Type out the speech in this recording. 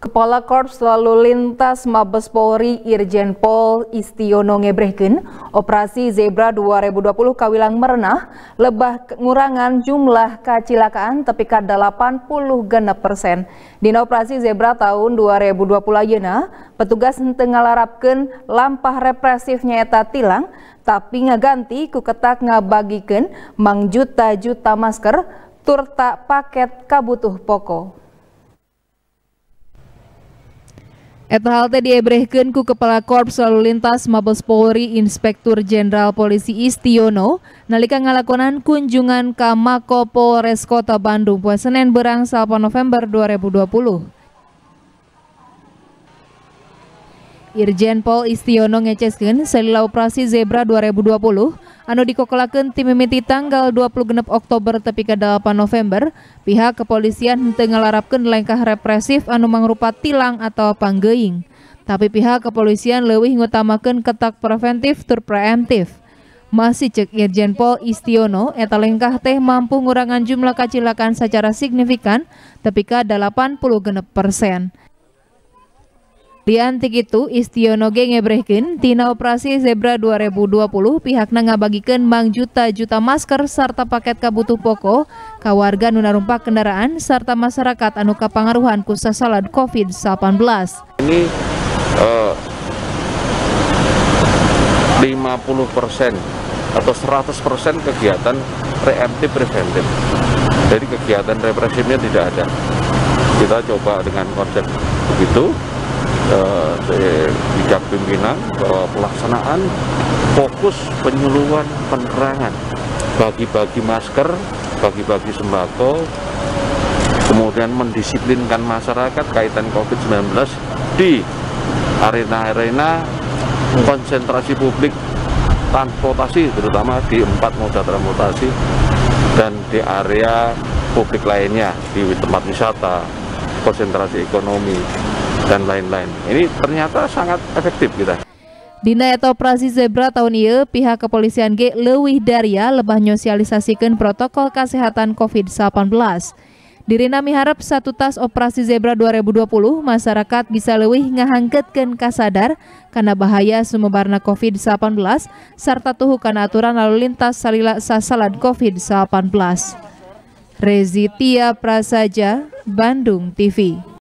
Kepala Korps Lalu Lintas Mabes Polri Irjen Pol Istiono ngebrehkeun operasi Zebra 2020 kawilang merenah lebah ngurangan jumlah kecelakaan tepi ka 80%. Dina operasi Zebra tahun 2020 ayeuna petugas henteu ngalarapkeun lampah represif nyaeta tilang tapi ngaganti ku ketak ngabagikeun mang juta-juta masker turta paket kabutuh pokok. Eta hal teh diebrehkeun ku Kepala Korps Lalu Lintas Mabes Polri Inspektur Jenderal Polisi Istiono nalika ngalakonan kunjungan ka Mako Polres Kota Bandung poe Senen beurang 9 November 2020. Irjen Pol Istiono ngeceskeun salila operasi Zebra 2020 anu dikokolakeun ti mimiti tanggal 26 Oktober tepi ka 8 November, pihak kepolisian henteu ngalarapkeun langkah represif anu mangrupa tilang atau panggeuing. Tapi pihak kepolisian leuwih ngutamakeun ketak preventif tur preemptif. Masih cek Irjen Pol Istiono, eta langkah teh mampu ngurangan jumlah kecelakaan secara signifikan tepi ka 86%. Diantik itu, Istiono ge ngebrehkeun tina operasi Zebra 2020 pihakna ngabagikeun mang juta-juta masker sarta paket kabutuh pokok ka warga nu narumpak kendaraan sarta masyarakat anu kapangaruhan ku sasalad COVID-19. Ini 50% atau 100% kegiatan reaktif preventif. Jadi kegiatan represifnya tidak ada. Kita coba dengan konsep begitu. Bijak pimpinan bahwa pelaksanaan fokus penyuluhan penerangan, bagi-bagi masker, bagi-bagi sembako, kemudian mendisiplinkan masyarakat kaitan COVID-19 di arena-arena konsentrasi publik transportasi, terutama di 4 moda transportasi dan di area publik lainnya, di tempat wisata, konsentrasi ekonomi dan lain-lain. Ini ternyata sangat efektif kita. Dina eta operasi Zebra tahun ieu pihak kepolisian ge leuwih daria lebah nyosialisasikeun protokol kesehatan COVID-19. Dirina miharep satu tas operasi Zebra 2020 masyarakat bisa leuwih ngahangkeutkeun kasadar kana bahaya sumebarna COVID-19 sarta tuhu kana aturan lalu lintas salila sasalad COVID-19. Rezitia Prasaja, Bandung TV.